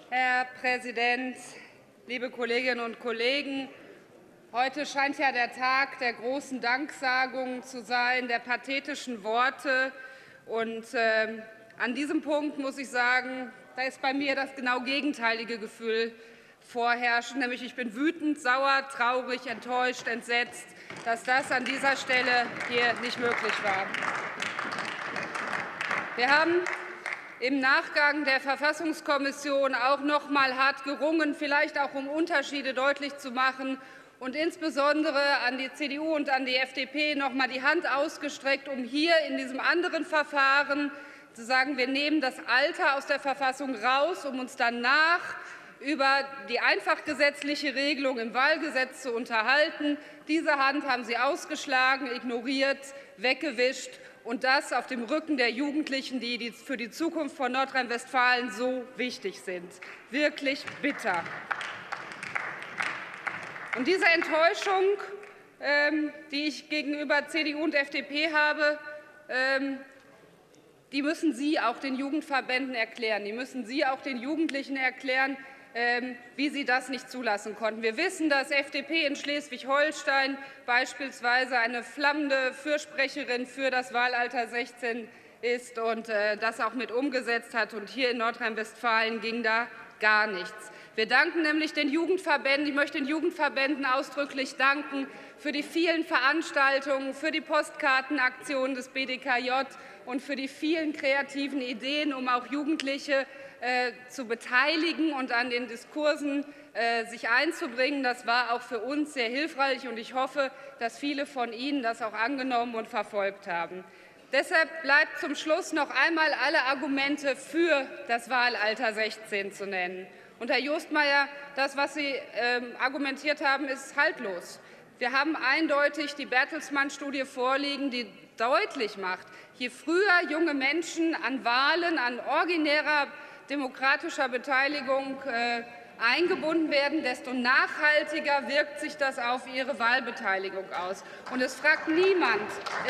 Herr Präsident, liebe Kolleginnen und Kollegen! Heute scheint ja der Tag der großen Danksagung zu sein, der pathetischen Worte. Und an diesem Punkt muss ich sagen, da ist bei mir das genau gegenteilige Gefühl vorherrschend, nämlich ich bin wütend, sauer, traurig, enttäuscht, entsetzt, dass das an dieser Stelle hier nicht möglich war. Wir haben im Nachgang der Verfassungskommission auch noch mal hart gerungen, vielleicht auch um Unterschiede deutlich zu machen, und insbesondere an die CDU und an die FDP noch mal die Hand ausgestreckt, um hier in diesem anderen Verfahren zu sagen, wir nehmen das Alter aus der Verfassung raus, um uns danach über die einfachgesetzliche Regelung im Wahlgesetz zu unterhalten. Diese Hand haben Sie ausgeschlagen, ignoriert, weggewischt, und das auf dem Rücken der Jugendlichen, die für die Zukunft von Nordrhein-Westfalen so wichtig sind. Wirklich bitter. Und diese Enttäuschung, die ich gegenüber CDU und FDP habe, die müssen Sie auch den Jugendverbänden erklären. Die müssen Sie auch den Jugendlichen erklären, wie sie das nicht zulassen konnten. Wir wissen, dass FDP in Schleswig-Holstein beispielsweise eine flammende Fürsprecherin für das Wahlalter 16 ist und das auch mit umgesetzt hat. Und hier in Nordrhein-Westfalen ging da gar nichts. Wir danken nämlich den Jugendverbänden. Ich möchte den Jugendverbänden ausdrücklich danken für die vielen Veranstaltungen, für die Postkartenaktionen des BDKJ und für die vielen kreativen Ideen, um auch Jugendliche zu beteiligen und an den Diskursen sich einzubringen. Das war auch für uns sehr hilfreich, und ich hoffe, dass viele von Ihnen das auch angenommen und verfolgt haben. Deshalb bleibt zum Schluss noch einmal alle Argumente für das Wahlalter 16 zu nennen. Und Herr Jostmeier, das, was Sie argumentiert haben, ist haltlos. Wir haben eindeutig die Bertelsmann-Studie vorliegen, die deutlich macht, je früher junge Menschen an Wahlen, an originärer demokratischer Beteiligung eingebunden werden, desto nachhaltiger wirkt sich das auf ihre Wahlbeteiligung aus. Und es fragt niemand,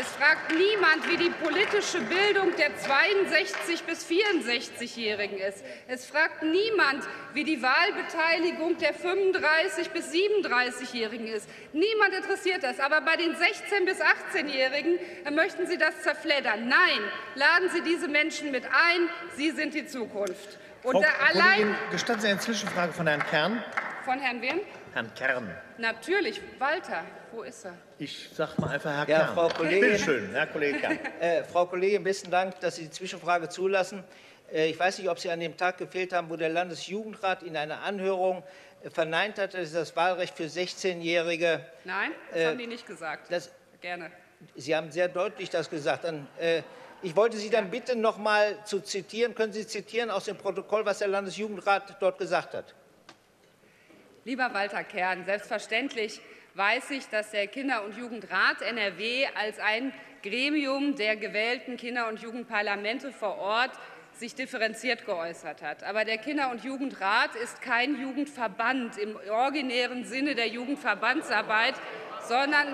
wie die politische Bildung der 62- bis 64-Jährigen ist. Es fragt niemand, wie die Wahlbeteiligung der 35- bis 37-Jährigen ist. Niemand interessiert das. Aber bei den 16- bis 18-Jährigen möchten Sie das zerfleddern. Nein, laden Sie diese Menschen mit ein. Sie sind die Zukunft. Und Frau Kollegin, gestatten Sie eine Zwischenfrage von Herrn Kern? Von Herrn wem? Herrn Kern. Natürlich, Walter. Wo ist er? Ich sage mal einfach Herr Kern. Frau Kollegin, bitte schön, Herr Kollege Kern. Frau Kollegin, besten Dank, dass Sie die Zwischenfrage zulassen. Ich weiß nicht, ob Sie an dem Tag gefehlt haben, wo der Landesjugendrat in einer Anhörung verneint hat, dass das Wahlrecht für 16-Jährige. Nein, das haben die nicht gesagt. Gerne. Sie haben sehr deutlich das gesagt. Ich wollte Sie dann bitten, noch mal zu zitieren. Können Sie zitieren aus dem Protokoll, was der Landesjugendrat dort gesagt hat? Lieber Walter Kern, selbstverständlich weiß ich, dass der Kinder- und Jugendrat NRW als ein Gremium der gewählten Kinder- und Jugendparlamente vor Ort sich differenziert geäußert hat. Aber der Kinder- und Jugendrat ist kein Jugendverband im originären Sinne der Jugendverbandsarbeit, sondern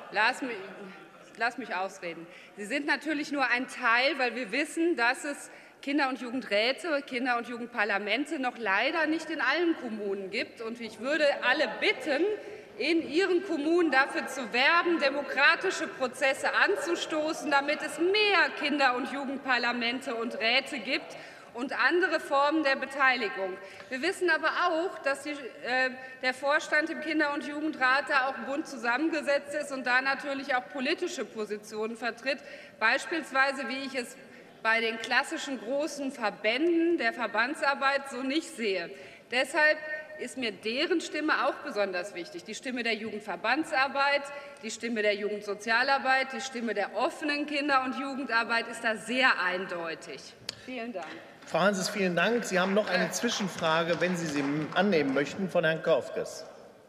Lass mich ausreden. Sie sind natürlich nur ein Teil, weil wir wissen, dass es Kinder- und Jugendräte, Kinder- und Jugendparlamente noch leider nicht in allen Kommunen gibt. Und ich würde alle bitten, in Ihren Kommunen dafür zu werben, demokratische Prozesse anzustoßen, damit es mehr Kinder- und Jugendparlamente und Räte gibt und andere Formen der Beteiligung. Wir wissen aber auch, dass der Vorstand im Kinder- und Jugendrat da auch bunt zusammengesetzt ist und da natürlich auch politische Positionen vertritt, beispielsweise, wie ich es bei den klassischen großen Verbänden der Verbandsarbeit so nicht sehe. Deshalb ist mir deren Stimme auch besonders wichtig. Die Stimme der Jugendverbandsarbeit, die Stimme der Jugendsozialarbeit, die Stimme der offenen Kinder- und Jugendarbeit ist da sehr eindeutig. Vielen Dank. Frau Hanses, vielen Dank. Sie haben noch eine Zwischenfrage, wenn Sie sie annehmen möchten, von Herrn Korfges.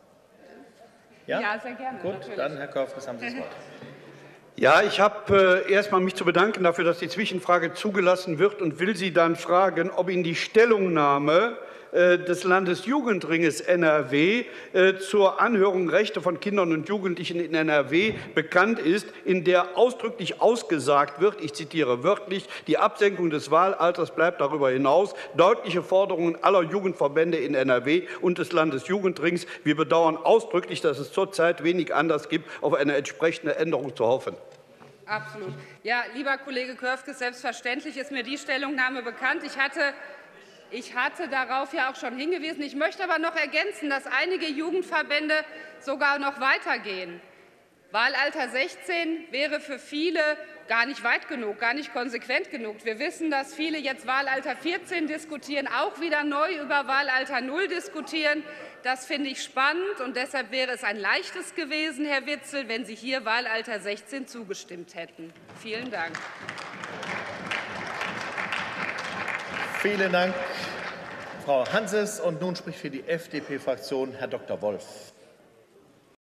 Ja, sehr gerne. Gut, natürlich. dann, Herr Korfges, haben Sie das Wort. Ja, ich habe erst einmal mich zu bedanken dafür, dass die Zwischenfrage zugelassen wird, und will Sie dann fragen, ob Ihnen die Stellungnahme des Landesjugendringes NRW zur Anhörung Rechte von Kindern und Jugendlichen in NRW bekannt ist, in der ausdrücklich ausgesagt wird, ich zitiere wörtlich, die Absenkung des Wahlalters bleibt darüber hinaus deutliche Forderungen aller Jugendverbände in NRW und des Landesjugendrings. Wir bedauern ausdrücklich, dass es zurzeit wenig Anlass gibt, auf eine entsprechende Änderung zu hoffen. Absolut. Ja, lieber Kollege Körfges, selbstverständlich ist mir die Stellungnahme bekannt. Ich hatte darauf ja auch schon hingewiesen. Ich möchte aber noch ergänzen, dass einige Jugendverbände sogar noch weitergehen. Wahlalter 16 wäre für viele gar nicht weit genug, gar nicht konsequent genug. Wir wissen, dass viele jetzt Wahlalter 14 diskutieren, auch wieder neu über Wahlalter 0 diskutieren. Das finde ich spannend, und deshalb wäre es ein leichtes gewesen, Herr Witzel, wenn Sie hier Wahlalter 16 zugestimmt hätten. Vielen Dank. Vielen Dank, Frau Hanses. Und nun spricht für die FDP-Fraktion Herr Dr. Wolf.